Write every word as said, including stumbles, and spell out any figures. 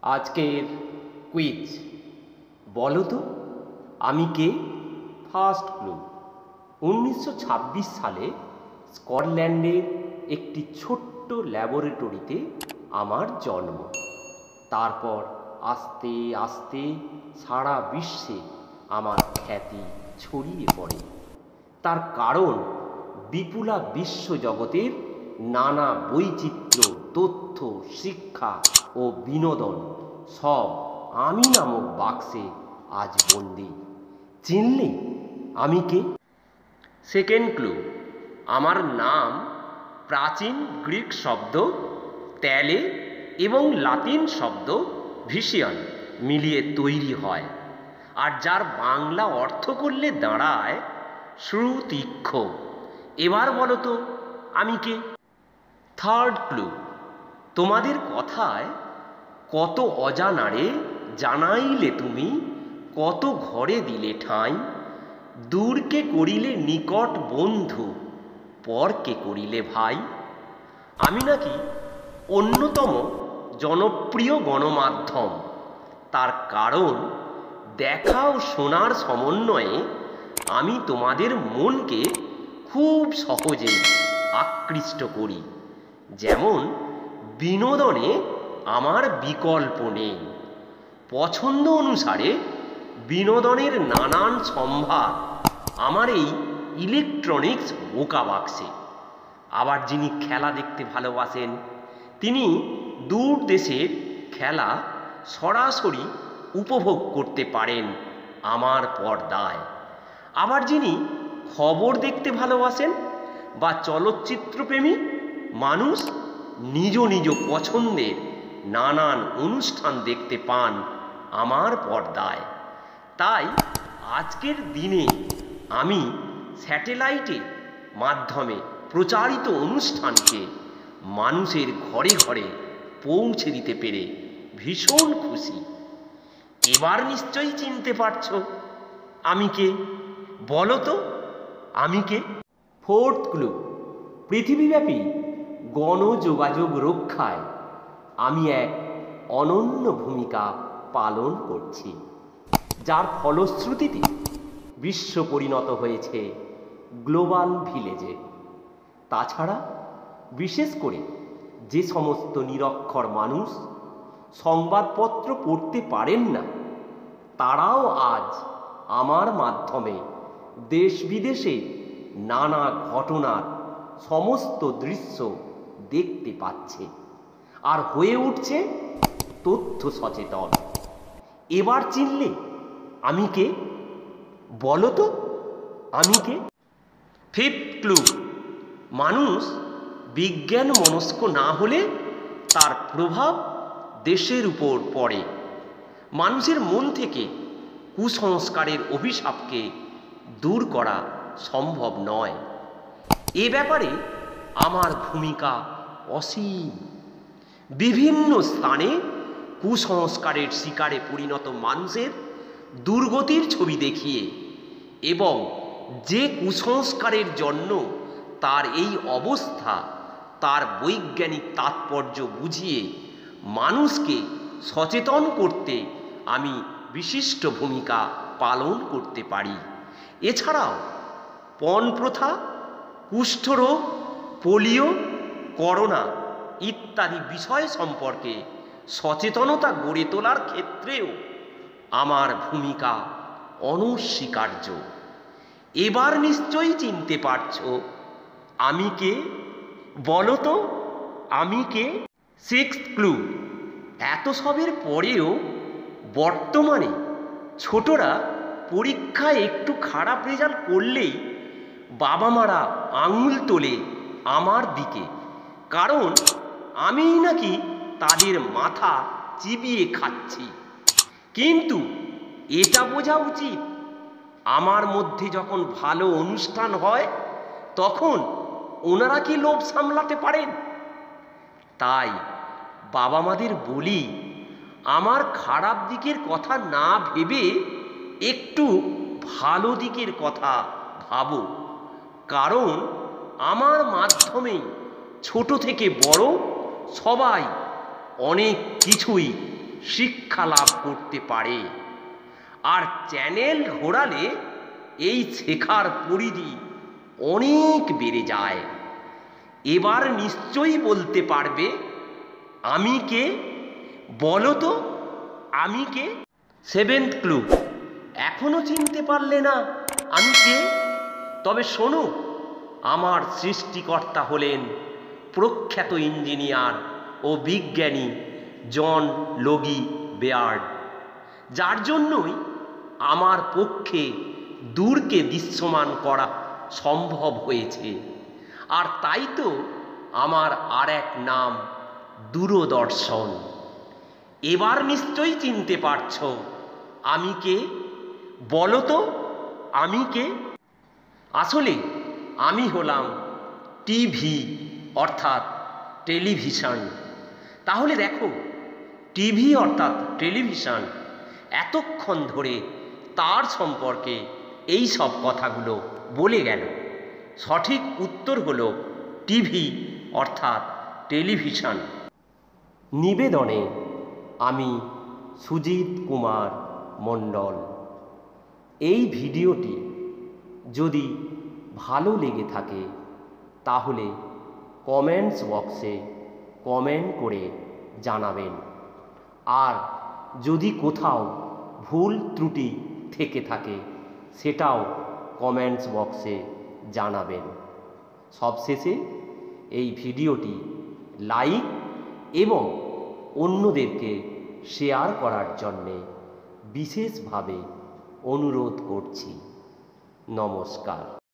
আজকের কুইজ, বলো তো আমি কে? ফার্স্ট ক্লু, উনিশশো ছাব্বিশ সালে স্কটল্যান্ডের একটি ছোট্ট ল্যাবরেটরিতে আমার জন্ম। তারপর আস্তে আস্তে সারা বিশ্বে আমার খ্যাতি ছড়িয়ে পড়ে। তার কারণ বিপুলা বিশ্বজগতের নানা বৈচিত্র্য, তথ্য, শিক্ষা ও বিনোদন সব আমি নামক বাক্সে আজ বন্দি। চিনলে আমি কে? সেকেন্ড ক্লু, আমার নাম প্রাচীন গ্রিক শব্দ ত্যালে এবং লাতিন শব্দ ভিশিয়ান মিলিয়ে তৈরি হয়, আর যার বাংলা অর্থ করলে দাঁড়ায় সুতীক্ষ। এবার বলো তো আমি কে? থার্ড ক্লু, তোমাদের কথায় কত অজানারে জানাইলে তুমি, কত ঘরে দিলে ঠাঁই, দূরকে করিলে নিকট বন্ধু, পরকে করিলে ভাই। আমি নাকি অন্যতম জনপ্রিয় গণমাধ্যম, তার কারণ দেখা ও শোনার সমন্বয়ে আমি তোমাদের মনকে খুব সহজেই আকৃষ্ট করি। যেমন বিনোদনে আমার বিকল্প নেই, পছন্দ অনুসারে বিনোদনের নানান সম্ভার আমার এই ইলেকট্রনিক্স বোকা বাক্সে। আবার যিনি খেলা দেখতে ভালোবাসেন, তিনি দূর দেশের খেলা সরাসরি উপভোগ করতে পারেন আমার পর্দায়। আবার যিনি খবর দেখতে ভালোবাসেন বা চলচ্চিত্রপ্রেমী মানুষ, নিজ নিজ পছন্দের নানান অনুষ্ঠান দেখতে পান আমার পর্দায়। তাই আজকের দিনে আমি স্যাটেলাইটের মাধ্যমে প্রচারিত অনুষ্ঠানকে মানুষের ঘরে ঘরে পৌঁছে দিতে পেরে ভীষণ খুশি। এবার নিশ্চয়ই চিনতে পারছো আমি কে? বলো তো আমি কে? ফোর্থ ক্লু, পৃথিবীব্যাপী গণযোগাযোগ রক্ষায় আমি এক অনন্য ভূমিকা পালন করছি, যার ফলশ্রুতিতে বিশ্ব পরিণত হয়েছে গ্লোবাল ভিলেজে। তাছাড়া বিশেষ করে যে সমস্ত নিরক্ষর মানুষ সংবাদপত্র পড়তে পারেন না, তারাও আজ আমার মাধ্যমে দেশ বিদেশে নানা ঘটনার সমস্ত দৃশ্য দেখতে পাচ্ছে আর হয়ে উঠছে তথ্য সচেতন। এবার চিনলে আমি কে? বলো তো আমি কে? ফিফথ ক্লু, মানুষ বিজ্ঞান মনস্ক না হলে তার প্রভাব দেশের উপর পড়ে। মানুষের মন থেকে কুসংস্কারের অভিশাপকে দূর করা সম্ভব নয়। এ ব্যাপারে আমার ভূমিকা অসীম। বিভিন্ন স্থানে কুসংস্কারের শিকারে পরিণত মানুষের দুর্গতির ছবি দেখিয়ে এবং যে কুসংস্কারের জন্য তার এই অবস্থা, তার বৈজ্ঞানিক তাৎপর্য বুঝিয়ে মানুষকে সচেতন করতে আমি বিশিষ্ট ভূমিকা পালন করতে পারি। এছাড়াও পণ প্রথা, কুষ্ঠরোগ, পোলিও, করোনা ইত্যাদি বিষয় সম্পর্কে সচেতনতা গড়ে তোলার ক্ষেত্রেও আমার ভূমিকা অনস্বীকার্য। এবার নিশ্চয়ই চিনতে পারছো আমি কে? বলো তো আমি কে? সিক্সথ ক্লু, এত সবের পরেও বর্তমানে ছোটরা পরীক্ষায় একটু খারাপ রেজাল্ট করলেই বাবা মারা আঙুল তোলে আমার দিকে, কারণ আমিই নাকি তাদের মাথা চিবিয়ে খাচ্ছি। কিন্তু এটা বোঝা উচিত, আমার মধ্যে যখন ভালো অনুষ্ঠান হয় তখন ওনারা কি লোভ সামলাতে পারেন? তাই বাবা মাদের বলি, আমার খারাপ দিকের কথা না ভেবে একটু ভালো দিকের কথা ভাবো, কারণ আমার মাধ্যমেই ছোট থেকে বড় সবাই অনেক কিছুই শিক্ষা লাভ করতে পারে। আর চ্যানেল ঘোরালে এই শেখার পরিধি অনেক বেড়ে যায়। এবার নিশ্চয়ই বলতে পারবে আমি কে? বলো তো আমি কে? সেভেন্থ ক্লু, এখনো চিনতে পারলে না আমি কে? তবে শোনো, আমার সৃষ্টিকর্তা হলেন প্রখ্যাত ইঞ্জিনিয়ার ও বিজ্ঞানী জন লগি বেয়ার্ড, যার জন্যই আমার পক্ষে দূরকে দৃশ্যমান করা সম্ভব হয়েছে। আর তাই তো আমার আর এক নাম দূরদর্শন। এবার নিশ্চয়ই চিনতে পারছো আমি কে? বলো তো আমি কে? আসলে আমি হলাম টিভি অর্থাৎ টেলিভিশন। তাহলে দেখো, টিভি অর্থাৎ টেলিভিশন এতক্ষণ ধরে তার সম্পর্কে এই সব কথাগুলো বলে গেল। সঠিক উত্তর হলো টিভি অর্থাৎ টেলিভিশন। নিবেদনে আমি সুজিত কুমার মণ্ডল। এই ভিডিওটি যদি ভালো লেগে থাকে তাহলে কমেন্টস বক্সে কমেন্ট করে জানাবেন। আর যদি কোথাও ভুল ত্রুটি থেকে থাকে সেটাও কমেন্টস বক্সে জানাবেন। সবশেষে এই ভিডিওটি লাইক এবং অন্যদেরকে শেয়ার করার জন্যে বিশেষভাবে অনুরোধ করছি। নমস্কার।